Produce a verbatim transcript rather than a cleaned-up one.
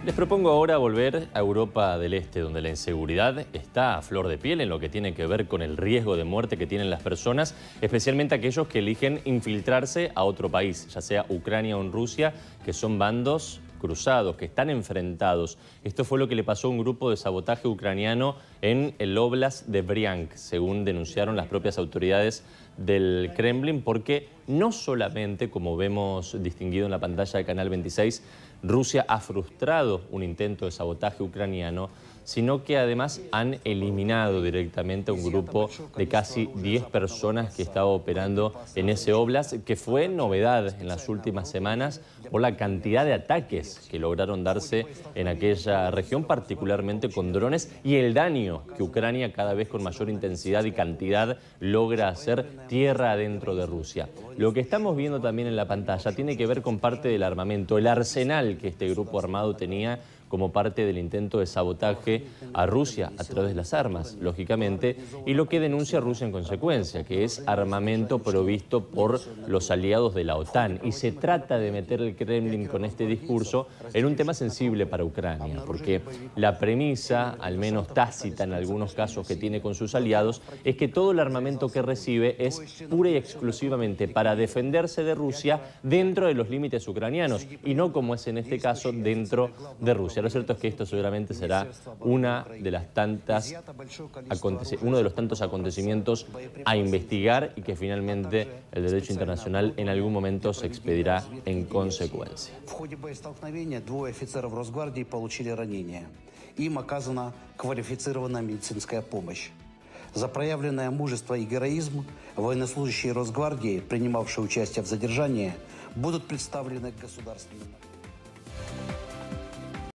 Les propongo ahora volver a Europa del Este, donde la inseguridad está a flor de piel en lo que tiene que ver con el riesgo de muerte que tienen las personas, especialmente aquellos que eligen infiltrarse a otro país, ya sea Ucrania o en Rusia, que son bandos cruzados, que están enfrentados. Esto fue lo que le pasó a un grupo de sabotaje ucraniano en el Oblast de Briansk, según denunciaron las propias autoridades del Kremlin, porque no solamente, como vemos distinguido en la pantalla de Canal veintiséis, Rusia ha frustrado un intento de sabotaje ucraniano, sino que además han eliminado directamente a un grupo de casi diez personas que estaba operando en ese oblast, que fue novedad en las últimas semanas por la cantidad de ataques que lograron darse en aquella región, particularmente con drones, y el daño que Ucrania cada vez con mayor intensidad y cantidad logra hacer tierra adentro de Rusia. Lo que estamos viendo también en la pantalla tiene que ver con parte del armamento, el arsenal que este grupo armado tenía como parte del intento de sabotaje a Rusia a través de las armas, lógicamente, y lo que denuncia Rusia en consecuencia, que es armamento provisto por los aliados de la OTAN. Y se trata de meter el Kremlin con este discurso en un tema sensible para Ucrania, porque la premisa, al menos tácita en algunos casos que tiene con sus aliados, es que todo el armamento que recibe es pura y exclusivamente para defenderse de Rusia dentro de los límites ucranianos, y no como es en este caso dentro de Rusia. Lo cierto es que esto seguramente será una de las tantas uno de los tantos acontecimientos a investigar y que finalmente el derecho internacional en algún momento se expedirá en consecuencia. За проявленное мужество и героизм военнослужащие Росгвардии, принимавшие участие в задержании, будут представлены к государственным...